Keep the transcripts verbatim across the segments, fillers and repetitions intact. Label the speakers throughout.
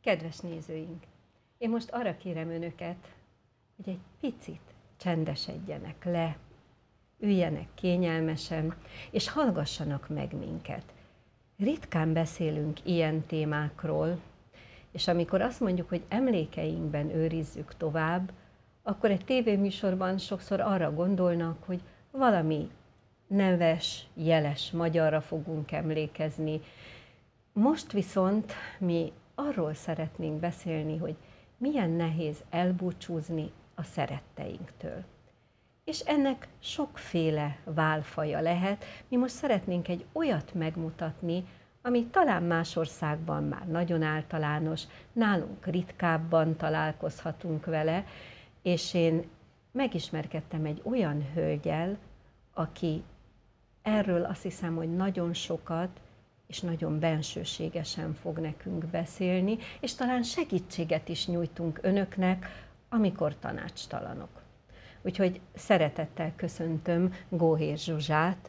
Speaker 1: Kedves nézőink, én most arra kérem önöket, hogy egy picit csendesedjenek le, üljenek kényelmesen, és hallgassanak meg minket. Ritkán beszélünk ilyen témákról, és amikor azt mondjuk, hogy emlékeinkben őrizzük tovább, akkor egy tévéműsorban sokszor arra gondolnak, hogy valami neves, jeles magyarra fogunk emlékezni. Most viszont mi arról szeretnénk beszélni, hogy milyen nehéz elbúcsúzni a szeretteinktől. És ennek sokféle válfaja lehet. Mi most szeretnénk egy olyat megmutatni, ami talán más országban már nagyon általános, nálunk ritkábban találkozhatunk vele, és én megismerkedtem egy olyan hölgyel, aki erről azt hiszem, hogy nagyon sokat, és nagyon bensőségesen fog nekünk beszélni, és talán segítséget is nyújtunk önöknek, amikor tanácstalanok. Úgyhogy szeretettel köszöntöm Góhér Zsuzsát,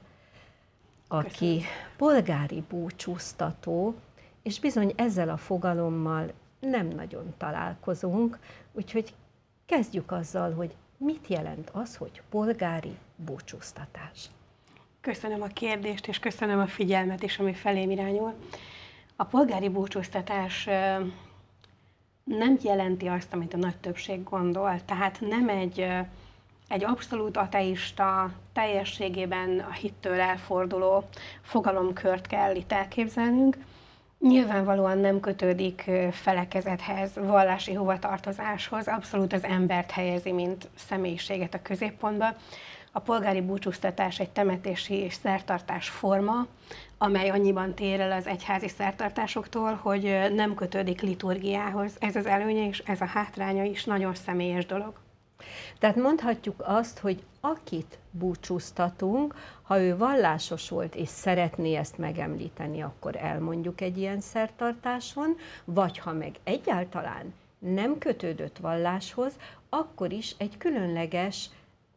Speaker 1: aki Köszönöm. polgári búcsúztató, és bizony ezzel a fogalommal nem nagyon találkozunk, úgyhogy kezdjük azzal, hogy mit jelent az, hogy polgári búcsúztatás.
Speaker 2: Köszönöm a kérdést, és köszönöm a figyelmet is, ami felém irányul. A polgári búcsúztatás nem jelenti azt, amit a nagy többség gondol, tehát nem egy, egy abszolút ateista, teljességében a hittől elforduló fogalomkört kell itt elképzelnünk. Nyilvánvalóan nem kötődik felekezethez, vallási hovatartozáshoz, abszolút az embert helyezi, mint személyiséget a középpontba. A polgári búcsúztatás egy temetési és szertartás forma, amely annyiban tér el az egyházi szertartásoktól, hogy nem kötődik liturgiához. Ez az előnye és ez a hátránya is, nagyon személyes dolog.
Speaker 1: Tehát mondhatjuk azt, hogy akit búcsúztatunk, ha ő vallásos volt és szeretné ezt megemlíteni, akkor elmondjuk egy ilyen szertartáson, vagy ha meg egyáltalán nem kötődött valláshoz, akkor is egy különleges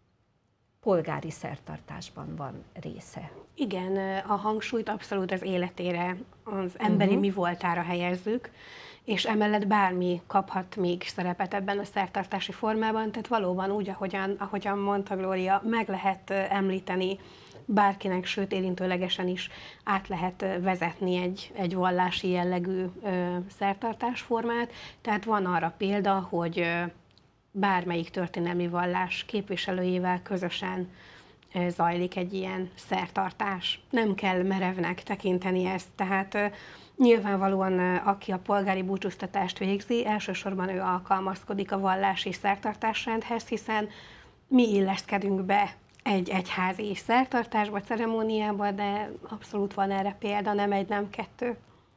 Speaker 1: polgári szertartásban van része.
Speaker 2: Igen, a hangsúlyt abszolút az életére, az emberi uh-huh. mi voltára helyezzük, és emellett bármi kaphat még szerepet ebben a szertartási formában, tehát valóban úgy, ahogyan, ahogyan mondta Glória, meg lehet említeni bárkinek, sőt érintőlegesen is át lehet vezetni egy, egy vallási jellegű ö, szertartásformát, tehát van arra példa, hogy ö, bármelyik történelmi vallás képviselőjével közösen zajlik egy ilyen szertartás. Nem kell merevnek tekinteni ezt, tehát nyilvánvalóan aki a polgári búcsúztatást végzi, elsősorban ő alkalmazkodik a vallási szertartásrendhez, hiszen mi illeszkedünk be egy egyházi szertartásba, ceremóniába, de abszolút van erre példa, nem egy, nem kettő.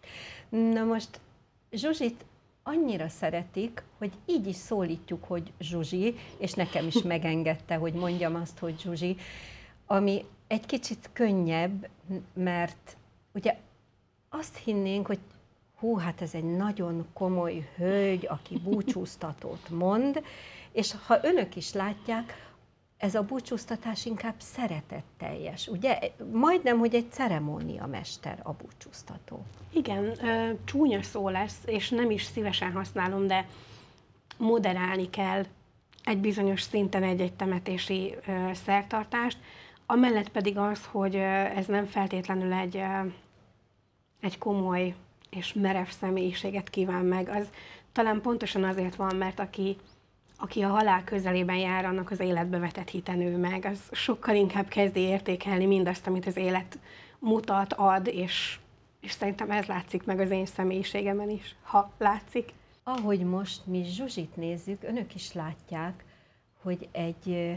Speaker 1: Na most Zsuzsit annyira szeretik, hogy így is szólítjuk, hogy Zsuzsi, és nekem is megengedte, hogy mondjam azt, hogy Zsuzsi, ami egy kicsit könnyebb, mert ugye azt hinnénk, hogy hú, hát ez egy nagyon komoly hölgy, aki búcsúztatót mond, és ha önök is látják, ez a búcsúztatás inkább szeretetteljes, ugye? Majdnem, hogy egy ceremóniamester a búcsúztató.
Speaker 2: Igen, csúnya szó lesz, és nem is szívesen használom, de moderálni kell egy bizonyos szinten egy-egy temetési szertartást, amellett pedig az, hogy ez nem feltétlenül egy, egy komoly és merev személyiséget kíván meg, az talán pontosan azért van, mert aki aki a halál közelében jár, annak az életbe vetett hite nő meg, az sokkal inkább kezdi értékelni mindazt, amit az élet mutat, ad, és, és szerintem ez látszik meg az én személyiségemen is, ha látszik.
Speaker 1: Ahogy most mi Zsuzsit nézzük, önök is látják, hogy egy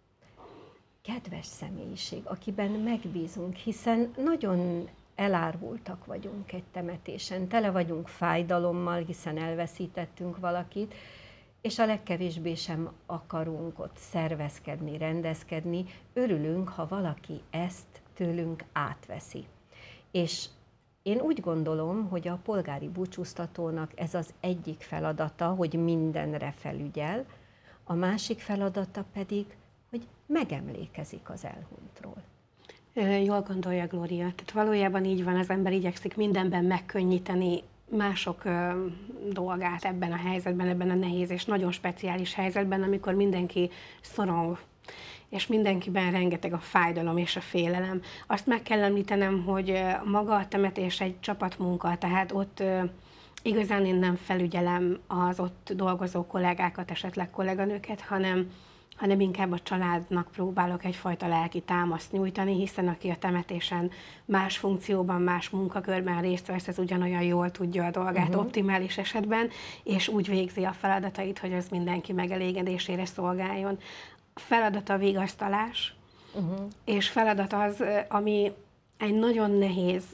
Speaker 1: kedves személyiség, akiben megbízunk, hiszen nagyon elárvultak vagyunk egy temetésen, tele vagyunk fájdalommal, hiszen elveszítettünk valakit, és a legkevésbé sem akarunk ott szervezkedni, rendezkedni, örülünk, ha valaki ezt tőlünk átveszi. És én úgy gondolom, hogy a polgári búcsúztatónak ez az egyik feladata, hogy mindenre felügyel, a másik feladata pedig, hogy megemlékezik az elhunytról.
Speaker 2: Jól gondolja Glória, tehát valójában így van, az ember igyekszik mindenben megkönnyíteni, mások ö, dolgát ebben a helyzetben, ebben a nehéz és nagyon speciális helyzetben, amikor mindenki szorong, és mindenkiben rengeteg a fájdalom és a félelem. Azt meg kell említenem, hogy maga a temetés egy csapatmunka, tehát ott ö, igazán én nem felügyelem az ott dolgozó kollégákat, esetleg kolléganőket, hanem hanem inkább a családnak próbálok egyfajta lelki támaszt nyújtani, hiszen aki a temetésen más funkcióban, más munkakörben részt vesz, ez ugyanolyan jól tudja a dolgát uh-huh. optimális esetben, és úgy végzi a feladatait, hogy az mindenki megelégedésére szolgáljon. Feladata a vigasztalás, uh-huh. és feladat az, ami egy nagyon nehéz,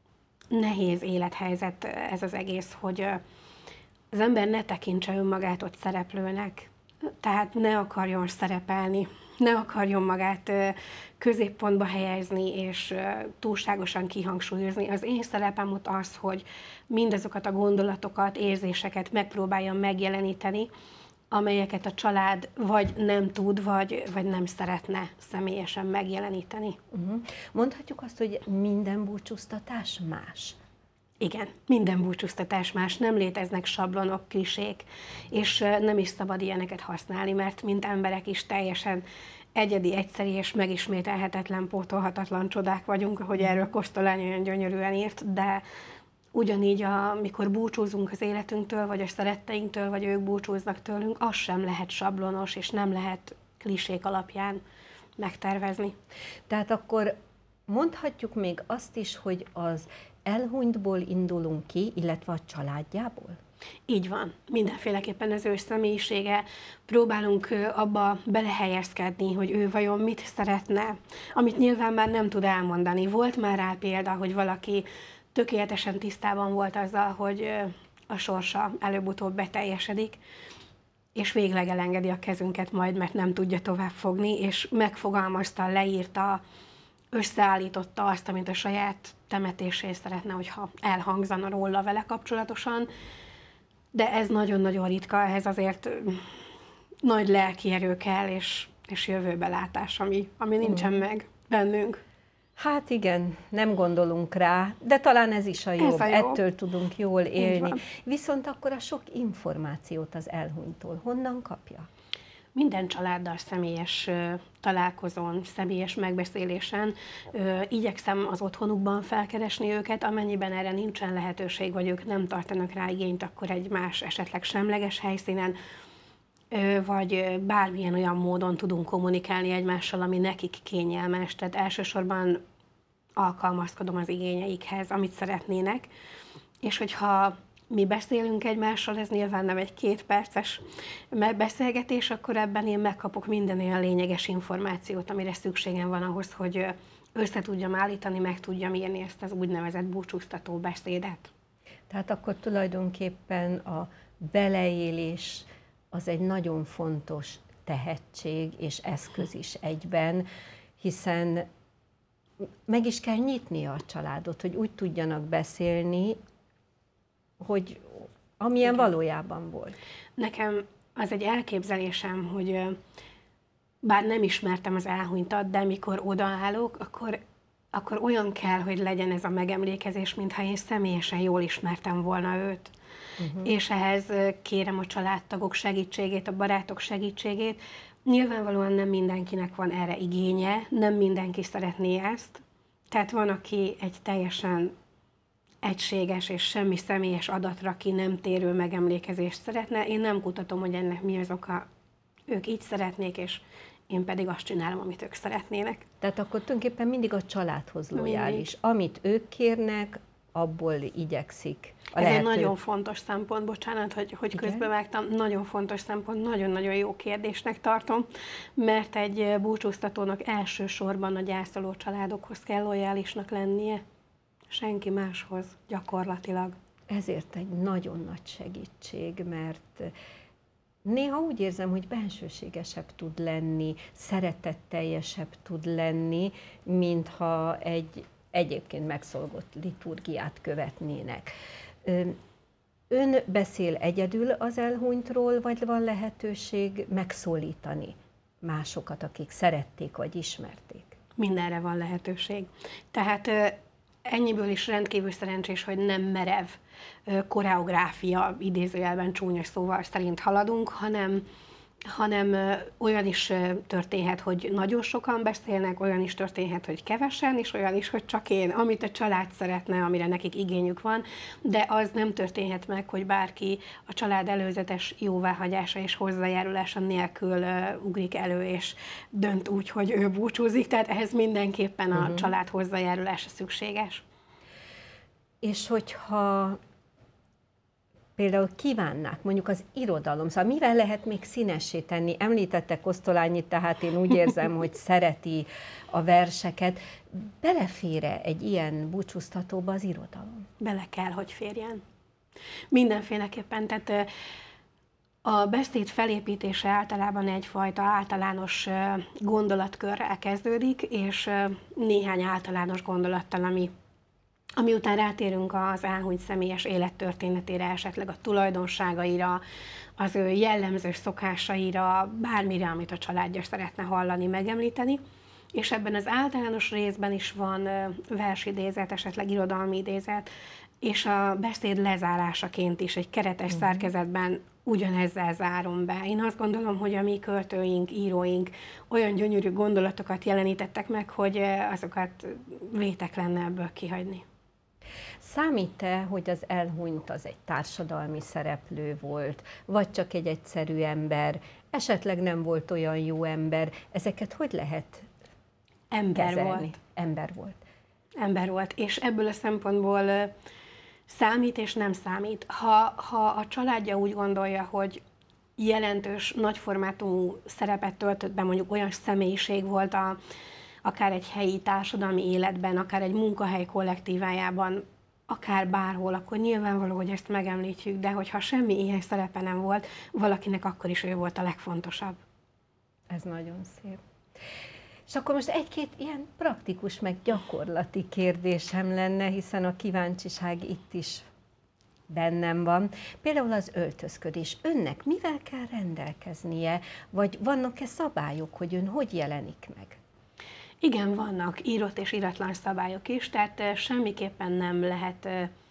Speaker 2: nehéz élethelyzet ez az egész, hogy az ember ne tekintse önmagát ott szereplőnek, tehát ne akarjon szerepelni, ne akarjon magát középpontba helyezni, és túlságosan kihangsúlyozni. Az én szerepem ott az, hogy mindazokat a gondolatokat, érzéseket megpróbáljam megjeleníteni, amelyeket a család vagy nem tud, vagy, vagy nem szeretne személyesen megjeleníteni.
Speaker 1: Uh-huh. Mondhatjuk azt, hogy minden búcsúztatás más?
Speaker 2: Igen, minden búcsúztatás más, nem léteznek sablonok, klisék, és nem is szabad ilyeneket használni, mert mint emberek is teljesen egyedi, egyszeri és megismételhetetlen, pótolhatatlan csodák vagyunk, ahogy erről Kosztolány olyan gyönyörűen írt, de ugyanígy, amikor búcsúzunk az életünktől, vagy a szeretteinktől, vagy ők búcsúznak tőlünk, az sem lehet sablonos, és nem lehet klisék alapján megtervezni.
Speaker 1: Tehát akkor mondhatjuk még azt is, hogy az elhunytból indulunk ki, illetve a családjából?
Speaker 2: Így van. Mindenféleképpen az ő személyisége. Próbálunk abba belehelyezkedni, hogy ő vajon mit szeretne, amit nyilván már nem tud elmondani. Volt már rá példa, hogy valaki tökéletesen tisztában volt azzal, hogy a sorsa előbb-utóbb beteljesedik, és végleg elengedi a kezünket majd, mert nem tudja tovább fogni, és megfogalmazta, leírta, összeállította azt, amit a saját temetésén szeretne, hogyha elhangzana róla vele kapcsolatosan, de ez nagyon-nagyon ritka, ehhez azért nagy lelki erő kell, és, és jövőbelátás, ami, ami nincsen mm. meg bennünk.
Speaker 1: Hát igen, nem gondolunk rá, de talán ez is a jobb, ez a jobb. Ettől tudunk jól élni. Viszont akkor a sok információt az elhunytól honnan kapja?
Speaker 2: Minden családdal személyes találkozón, személyes megbeszélésen ö, igyekszem az otthonukban felkeresni őket, amennyiben erre nincsen lehetőség, vagy ők nem tartanak rá igényt, akkor egy más, esetleg semleges helyszínen, ö, vagy bármilyen olyan módon tudunk kommunikálni egymással, ami nekik kényelmes. Tehát elsősorban alkalmazkodom az igényeikhez, amit szeretnének, és hogyha mi beszélünk egymással, ez nyilván nem egy két perces beszélgetés, akkor ebben én megkapok minden olyan lényeges információt, amire szükségem van ahhoz, hogy össze tudjam állítani, meg tudjam írni ezt az úgynevezett búcsúztató beszédet.
Speaker 1: Tehát akkor tulajdonképpen a beleélés az egy nagyon fontos tehetség és eszköz is egyben, hiszen meg is kell nyitni a családot, hogy úgy tudjanak beszélni, hogy amilyen igen. valójában volt.
Speaker 2: Nekem az egy elképzelésem, hogy bár nem ismertem az elhunytat, de mikor odaállok, akkor, akkor olyan kell, hogy legyen ez a megemlékezés, mintha én személyesen jól ismertem volna őt. Uh-huh. És ehhez kérem a családtagok segítségét, a barátok segítségét. Nyilvánvalóan nem mindenkinek van erre igénye, nem mindenki szeretné ezt. Tehát van, aki egy teljesen egységes és semmi személyes adatra ki nem térő megemlékezést szeretne. Én nem kutatom, hogy ennek mi az oka. Ők így szeretnék, és én pedig azt csinálom, amit ők szeretnének.
Speaker 1: Tehát akkor tulajdonképpen mindig a családhoz lojális. Amit ők kérnek, abból igyekszik.
Speaker 2: Ez lehető... egy nagyon fontos szempont, bocsánat, hogy, hogy közbevágtam, nagyon fontos szempont, nagyon-nagyon jó kérdésnek tartom, mert egy búcsúztatónak elsősorban a gyászoló családokhoz kell lojálisnak lennie, senki máshoz gyakorlatilag.
Speaker 1: Ezért egy nagyon nagy segítség, mert néha úgy érzem, hogy bensőségesebb tud lenni, szeretetteljesebb tud lenni, mintha egy egyébként megszolgott liturgiát követnének. Ön beszél egyedül az elhunytról, vagy van lehetőség megszólítani másokat, akik szerették vagy ismerték?
Speaker 2: Mindenre van lehetőség. Tehát ennyiből is rendkívül szerencsés, hogy nem merev koreográfia, idézőjelben csúnya szóval szerint haladunk, hanem hanem olyan is történhet, hogy nagyon sokan beszélnek, olyan is történhet, hogy kevesen, és olyan is, hogy csak én, amit a család szeretne, amire nekik igényük van, de az nem történhet meg, hogy bárki a család előzetes jóváhagyása és hozzájárulása nélkül ugrik elő, és dönt úgy, hogy ő búcsúzik, tehát ehhez mindenképpen a uh-huh. család hozzájárulása szükséges.
Speaker 1: És hogyha például kívánnák, mondjuk az irodalom, szóval mivel lehet még színessé tenni? Említette Kosztolányi, tehát én úgy érzem, hogy szereti a verseket. Belefér-e egy ilyen búcsúztatóba az irodalom?
Speaker 2: Bele kell, hogy férjen. Mindenféleképpen, tehát a beszéd felépítése általában egyfajta általános gondolatkörrel kezdődik, és néhány általános gondolattal, ami ami után rátérünk az elhunyt személyes élettörténetére, esetleg a tulajdonságaira, az ő jellemző szokásaira, bármire, amit a családja szeretne hallani, megemlíteni. És ebben az általános részben is van versidézet, esetleg irodalmi idézet, és a beszéd lezárásaként is egy keretes uh-huh. szerkezetben ugyanezzel zárom be. Én azt gondolom, hogy a mi költőink, íróink olyan gyönyörű gondolatokat jelenítettek meg, hogy azokat vétek lenne ebből kihagyni.
Speaker 1: Számít-e, hogy az elhunyt az egy társadalmi szereplő volt, vagy csak egy egyszerű ember, esetleg nem volt olyan jó ember? Ezeket hogy lehet
Speaker 2: ember
Speaker 1: kezelni?
Speaker 2: Volt.
Speaker 1: Ember volt.
Speaker 2: Ember volt, és ebből a szempontból számít és nem számít. Ha, ha a családja úgy gondolja, hogy jelentős, nagyformátumú szerepet töltött be, mondjuk olyan személyiség volt a, akár egy helyi társadalmi életben, akár egy munkahely kollektívájában, akár bárhol, akkor nyilvánvaló, hogy ezt megemlítjük, de hogyha semmi ilyen szerepe nem volt, valakinek akkor is ő volt a legfontosabb.
Speaker 1: Ez nagyon szép. És akkor most egy-két ilyen praktikus, meg gyakorlati kérdésem lenne, hiszen a kíváncsiság itt is bennem van. Például az öltözködés. Önnek mivel kell rendelkeznie, vagy vannak-e szabályok, hogy ön hogy jelenik meg?
Speaker 2: Igen, vannak írott és íratlan szabályok is, tehát semmiképpen nem lehet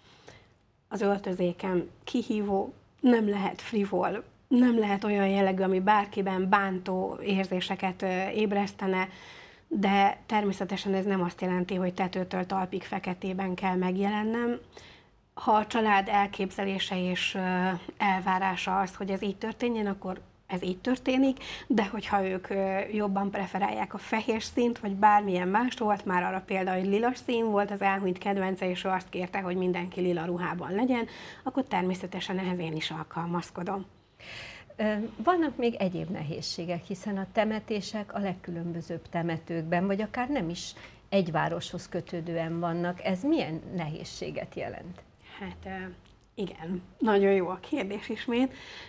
Speaker 2: az öltözéken kihívó, nem lehet frivol, nem lehet olyan jellegű, ami bárkiben bántó érzéseket ébresztene, de természetesen ez nem azt jelenti, hogy tetőtől talpig feketében kell megjelennem. Ha a család elképzelése és elvárása az, hogy ez így történjen, akkor ez így történik, de hogyha ők jobban preferálják a fehér színt, vagy bármilyen más, volt már arra példa, hogy lila szín volt az elhunyt kedvence, és ő azt kérte, hogy mindenki lila ruhában legyen, akkor természetesen ehhez én is alkalmazkodom.
Speaker 1: Vannak még egyéb nehézségek, hiszen a temetések a legkülönbözőbb temetőkben, vagy akár nem is egy városhoz kötődően vannak. Ez milyen nehézséget jelent?
Speaker 2: Hát igen, nagyon jó a kérdés ismét.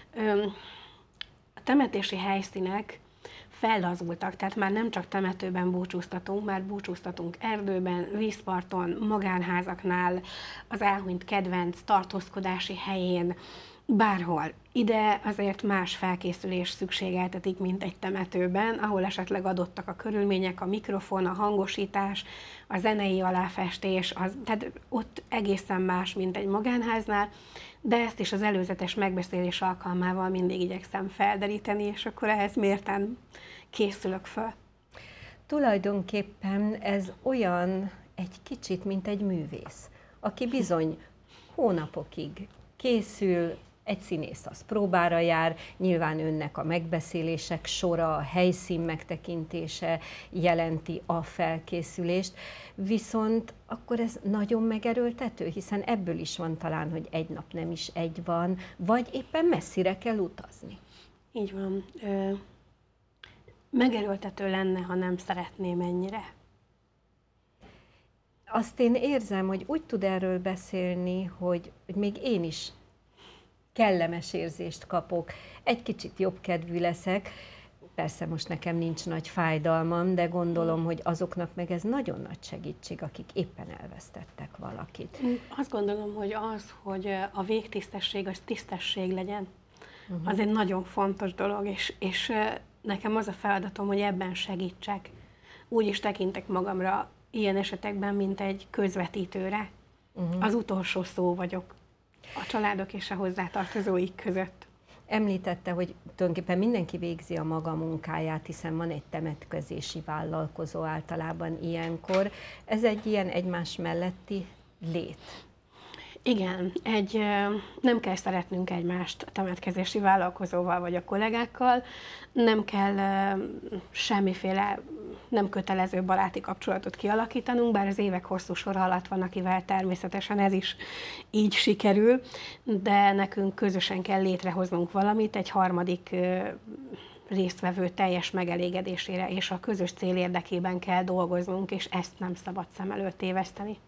Speaker 2: A temetési helyszínek fellazultak, tehát már nem csak temetőben búcsúztatunk, már búcsúztatunk erdőben, vízparton, magánházaknál, az elhunyt kedvenc tartózkodási helyén, bárhol. Ide azért más felkészülés szükségeltetik, mint egy temetőben, ahol esetleg adottak a körülmények, a mikrofon, a hangosítás, a zenei aláfestés, az, tehát ott egészen más, mint egy magánháznál, de ezt is az előzetes megbeszélés alkalmával mindig igyekszem felderíteni, és akkor ehhez mérten készülök föl.
Speaker 1: Tulajdonképpen ez olyan egy kicsit, mint egy művész, aki bizony hónapokig készül, egy színész az próbára jár, nyilván önnek a megbeszélések sora, a helyszín megtekintése jelenti a felkészülést, viszont akkor ez nagyon megerőltető, hiszen ebből is van talán, hogy egy nap nem is egy van, vagy éppen messzire kell utazni.
Speaker 2: Így van. Ö, megerőltető lenne, ha nem szeretném ennyire.
Speaker 1: Azt én érzem, hogy úgy tud erről beszélni, hogy, hogy még én is kellemes érzést kapok, egy kicsit jobb kedvű leszek. Persze most nekem nincs nagy fájdalmam, de gondolom, hogy azoknak meg ez nagyon nagy segítség, akik éppen elvesztettek valakit.
Speaker 2: Azt gondolom, hogy az, hogy a végtisztesség, az tisztesség legyen, uh-huh. az egy nagyon fontos dolog, és, és nekem az a feladatom, hogy ebben segítsek. Úgy is tekintek magamra, ilyen esetekben, mint egy közvetítőre. Uh-huh. Az utolsó szó vagyok a családok és a hozzátartozóik között.
Speaker 1: Említette, hogy tulajdonképpen mindenki végzi a maga munkáját, hiszen van egy temetkezési vállalkozó általában ilyenkor. Ez egy ilyen egymás melletti lét.
Speaker 2: Igen, egy, nem kell szeretnünk egymást a temetkezési vállalkozóval vagy a kollégákkal, nem kell semmiféle nem kötelező baráti kapcsolatot kialakítanunk, bár az évek hosszú sora alatt van, akivel természetesen ez is így sikerül, de nekünk közösen kell létrehoznunk valamit, egy harmadik résztvevő teljes megelégedésére, és a közös cél érdekében kell dolgoznunk, és ezt nem szabad szem előtt téveszteni.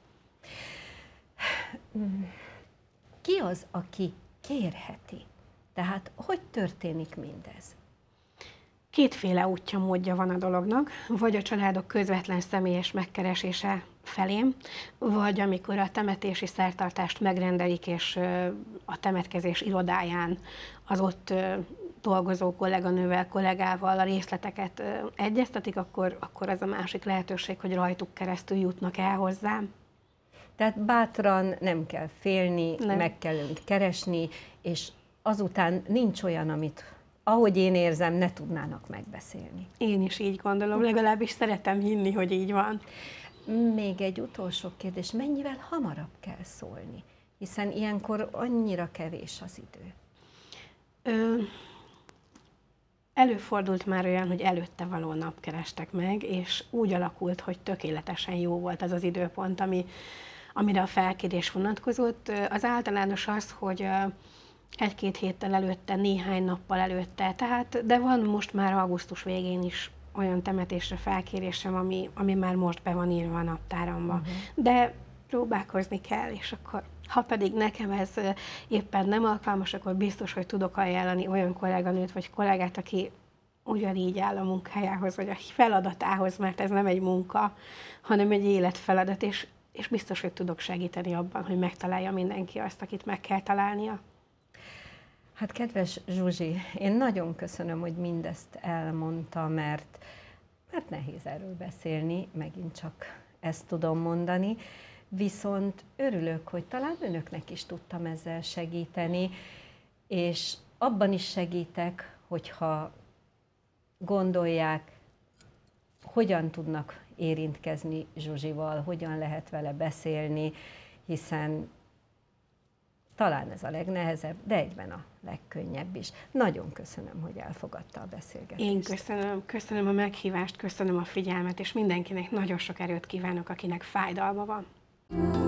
Speaker 1: Ki az, aki kérheti? Tehát hogy történik mindez?
Speaker 2: Kétféle útja, módja van a dolognak, vagy a családok közvetlen személyes megkeresése felém, vagy amikor a temetési szertartást megrendelik, és a temetkezés irodáján az ott dolgozó kolléganővel, kollégával a részleteket egyeztetik, akkor, akkor az a másik lehetőség, hogy rajtuk keresztül jutnak el hozzám.
Speaker 1: Tehát bátran nem kell félni, nem. Meg kell önt keresni, és azután nincs olyan, amit ahogy én érzem, ne tudnának megbeszélni.
Speaker 2: Én is így gondolom, legalábbis szeretem hinni, hogy így van.
Speaker 1: Még egy utolsó kérdés, mennyivel hamarabb kell szólni? Hiszen ilyenkor annyira kevés az idő.
Speaker 2: Ö, előfordult már olyan, hogy előtte való nap kerestek meg, és úgy alakult, hogy tökéletesen jó volt az az időpont, ami, amire a felkérés vonatkozott. Az általános az, hogy egy-két héttel előtte, néhány nappal előtte, tehát, de van most már augusztus végén is olyan temetésre felkérésem, ami, ami már most be van írva a naptáramba. Uh-huh. De próbálkozni kell, és akkor, ha pedig nekem ez éppen nem alkalmas, akkor biztos, hogy tudok ajánlani olyan kolléganőt vagy kollégát, aki ugyanígy áll a munkájához, vagy a feladatához, mert ez nem egy munka, hanem egy életfeladat, és, és biztos, hogy tudok segíteni abban, hogy megtalálja mindenki azt, akit meg kell találnia.
Speaker 1: Hát kedves Zsuzsi, én nagyon köszönöm, hogy mindezt elmondta, mert, mert nehéz erről beszélni, megint csak ezt tudom mondani, viszont örülök, hogy talán önöknek is tudtam ezzel segíteni, és abban is segítek, hogyha gondolják, hogyan tudnak érintkezni Zsuzsival, hogyan lehet vele beszélni, hiszen talán ez a legnehezebb, de egyben a legkönnyebb is. Nagyon köszönöm, hogy elfogadta a beszélgetést.
Speaker 2: Én köszönöm, köszönöm a meghívást, köszönöm a figyelmet, és mindenkinek nagyon sok erőt kívánok, akinek fájdalma van.